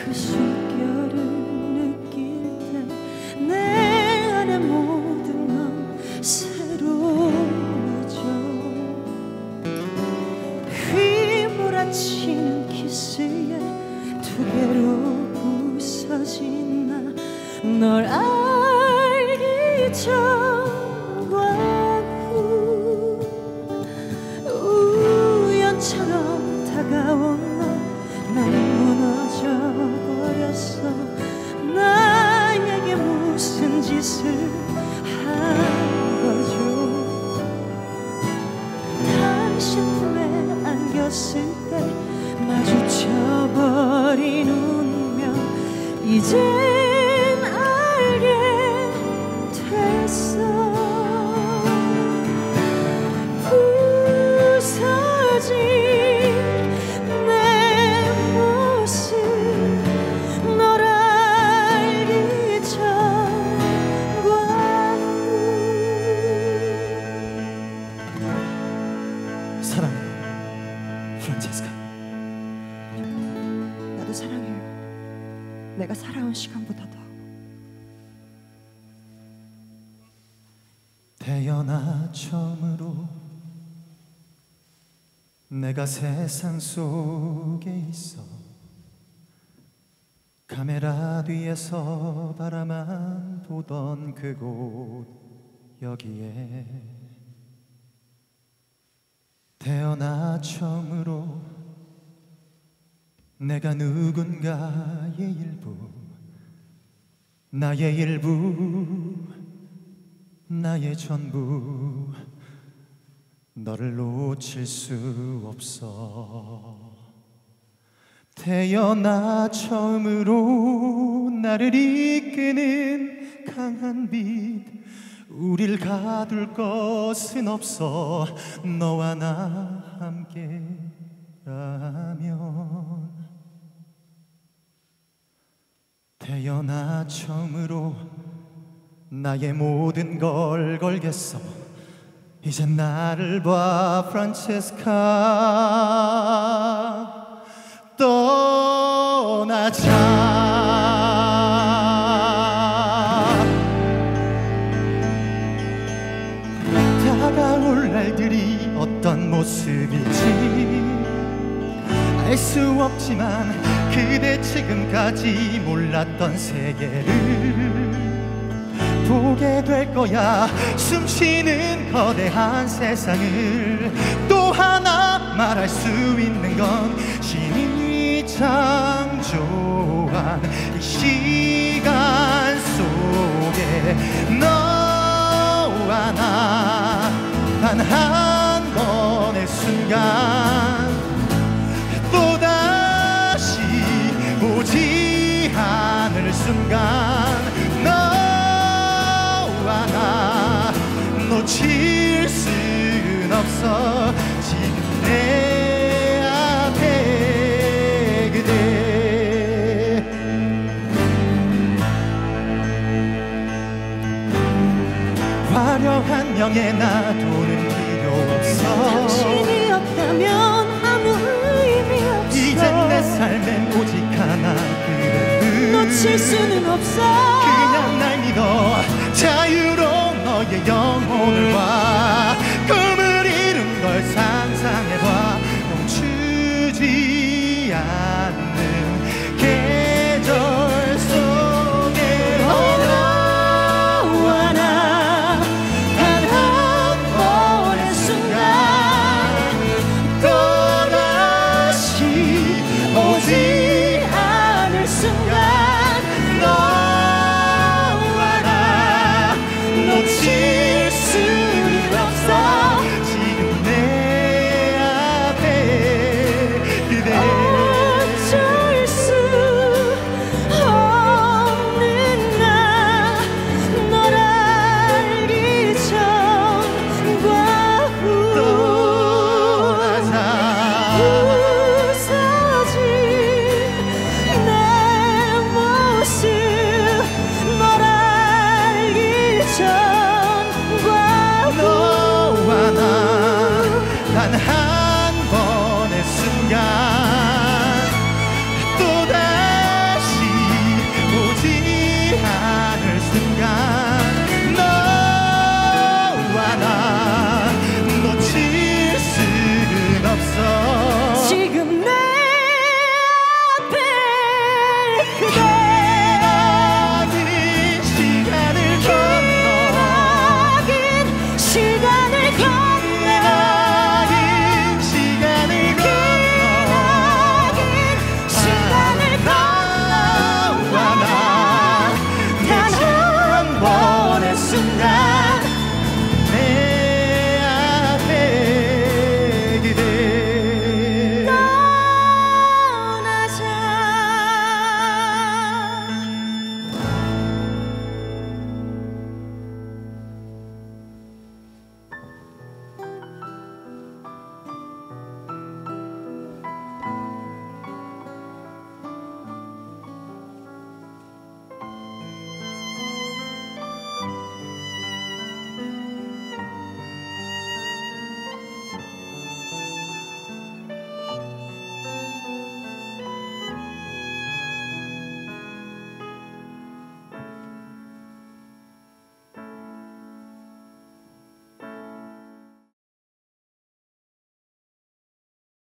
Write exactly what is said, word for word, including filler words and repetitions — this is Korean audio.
그 숨결을 느낄 때 내 안의 모든 건 새로워져. 휘몰아치는 키스에 두 개로 부서진 나 널 알기 전과 후 우연처럼 다가온 너 나는 무너져 버렸어. 나에게 무슨 짓을 한 거죠. 당신 품에 안겼을 때 마주쳐버린 운명 이젠 알게 됐어. 부서진 내 모습 널 알기 전과 후. 사랑해요, 프란체스카. 나도 사랑해요. 내가 살아온 시간보다 더. 태어나 처음으로 내가 세상 속에 있어. 카메라 뒤에서 바라만 보던 그곳 여기에 태어나 처음으로 내가 누군가의 일부, 나의 일부, 나의 전부, 너를 놓칠 수 없어. 태어나 처음으로 나를 이끄는 강한 빛, 우릴 가둘 것은 없어. 너와 나 함께라면. 태어나 처음으로 나의 모든 걸 걸겠어. 이젠 나를 봐, 프란체스카. 떠나자. 다가올 날들이 어떤 모습일지 알 수 없지만 그대 지금까지 몰랐던 세계를 보게 될 거야. 숨쉬는 거대한 세상을 또 하나 말할 수 있는 건 신이 창조한 이 시간 속에 너와 나 단 한 번의 순간 또다시 오지 않을 순간 너와 나 놓칠 순 없어. 지금 내 앞에 그대. 화려한 명예나 돈은 필요 없어. 당신이 없다면 아무 의미 없어. 이젠 내 삶엔 오직 하나 그대. 놓칠 수는 없어. 그냥 날 믿어. 자유로운 너의 영혼을 봐.